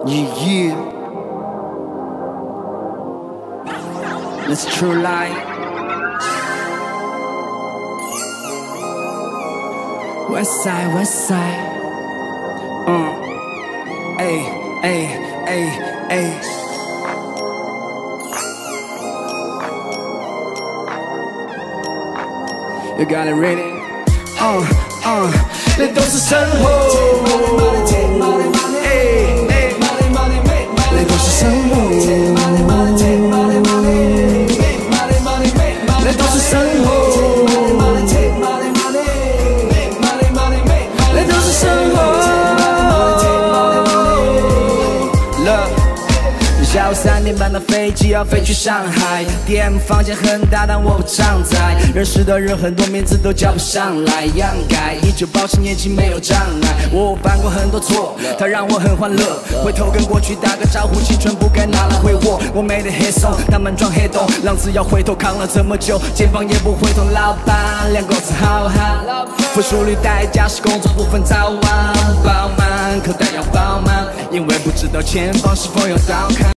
Yeah, that's true life. West side, west side. Ay, ay, ay, ay. You got it ready? 那都是生活。那都是生活。那都是生活。那都是生活。下午3点半的飞机要飞去上海 ，DM 房间很大，但我不常在。认识的人很多，名字都叫不上来。样改，依旧保持年轻，没有障碍。我犯过很多错，它让我很欢乐。回头跟过去打个招呼，青春不该拿来挥霍。我没得黑松，他们装黑洞。浪子要回头，扛了这么久，肩膀也不会痛。老板，两口子好汉，付出率代价是工作不分早晚。饱满，口袋要饱满，因为不知道前方是否有刀砍。